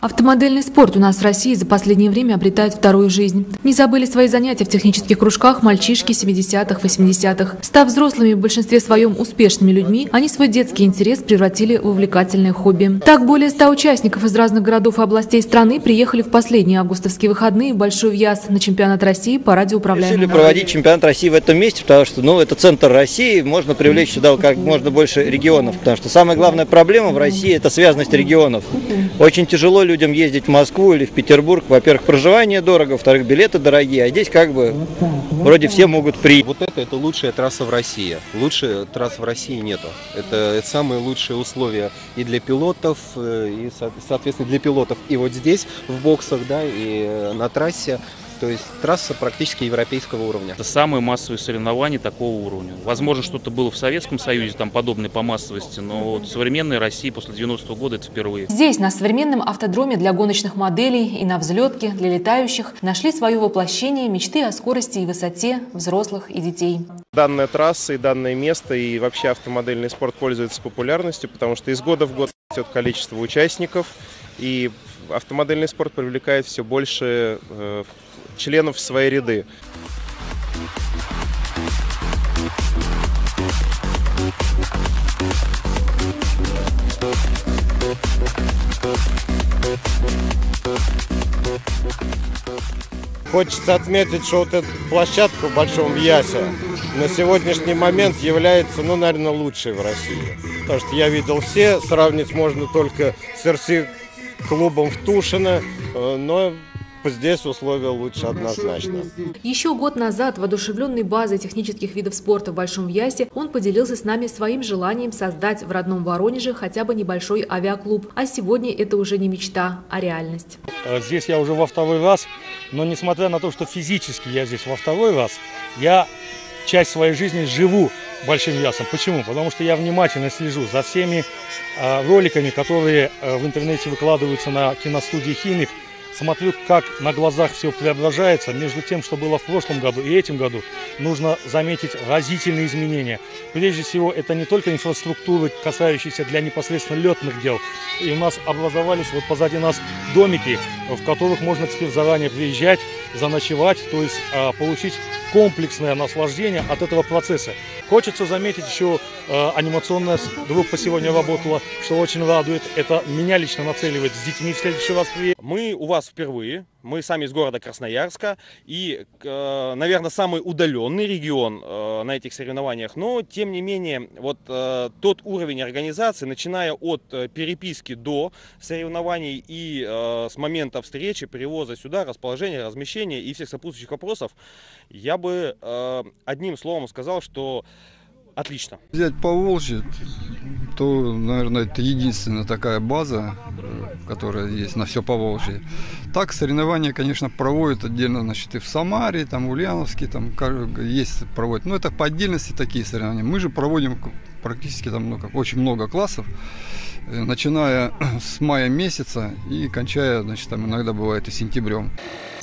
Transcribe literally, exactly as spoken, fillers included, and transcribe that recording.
Автомобильный спорт у нас в России за последнее время обретает вторую жизнь. Не забыли свои занятия в технических кружках мальчишки семидесятых, восьмидесятых. Став взрослыми в большинстве своем успешными людьми, они свой детский интерес превратили в увлекательное хобби. Так, более ста участников из разных городов и областей страны приехали в последние августовские выходные в Большой Вьяз на чемпионат России по радиоуправляемым. Решили проводить чемпионат России в этом месте, потому что ну, это центр России, можно привлечь сюда как можно больше регионов, потому что самая главная проблема в России – это связанность регионов. Очень тяжело людям ездить в Москву или в Петербург. Во-первых, проживание дорого, во-вторых, билеты дорогие, а здесь как бы вроде все могут приехать. Вот это, это лучшая трасса в России. Лучшей трассы в России нету. Это, это самые лучшие условия и для пилотов, и, соответственно, для пилотов и вот здесь, в боксах, да, и на трассе. То есть трасса практически европейского уровня. Это самые массовые соревнования такого уровня. Возможно, что-то было в Советском Союзе, там подобное по массовости, но вот современная Россия после девяностого года это впервые. Здесь, на современном автодроме для гоночных моделей и на взлетке для летающих, нашли свое воплощение мечты о скорости и высоте взрослых и детей. Данная трасса и данное место и вообще автомодельный спорт пользуется популярностью, потому что из года в год растет количество участников, и автомодельный спорт привлекает все больше э, членов в свои ряды. Хочется отметить, что вот эта площадка в Большом Вьясе на сегодняшний момент является, ну, наверное, лучшей в России. Потому что я видел все, сравнить можно только с эр си-клубом в Тушино, но здесь условия лучше однозначно. Еще год назад, воодушевленный базой технических видов спорта в Большом Вьясе, он поделился с нами своим желанием создать в родном Воронеже хотя бы небольшой авиаклуб. А сегодня это уже не мечта, а реальность. Здесь я уже во второй раз, но несмотря на то, что физически я здесь во второй раз, я часть своей жизни живу Большим Вьясом. Почему? Потому что я внимательно слежу за всеми э, роликами, которые э, в интернете выкладываются на киностудии «Химик». Смотрю, как на глазах все преображается. Между тем, что было в прошлом году и этим году, нужно заметить разительные изменения. Прежде всего, это не только инфраструктуры, касающиеся для непосредственно летных дел. И у нас образовались вот позади нас домики, в которых можно теперь заранее приезжать, заночевать, то есть получить комплексное наслаждение от этого процесса. Хочется заметить еще, э, анимационная группа сегодня работала, что очень радует. Это меня лично нацеливает с детьми в следующий раз приедем. Мы у вас впервые, мы сами из города Красноярска и, э, наверное, самый удаленный регион э, на этих соревнованиях, но, тем не менее, вот э, тот уровень организации, начиная от э, переписки до соревнований и э, с момента встречи, перевоза сюда, расположения, размещения и всех сопутствующих вопросов, я бы э, одним словом сказал, что отлично. Взять Поволжье, то, наверное, это единственная такая база, которая есть на все Поволжье. Так, соревнования, конечно, проводят отдельно, значит, и в Самаре, там, в Ульяновске, там, есть проводят. Но это по отдельности такие соревнования. Мы же проводим практически там, ну, как, очень много классов, начиная с мая месяца и кончая, значит, там иногда бывает и сентябрем.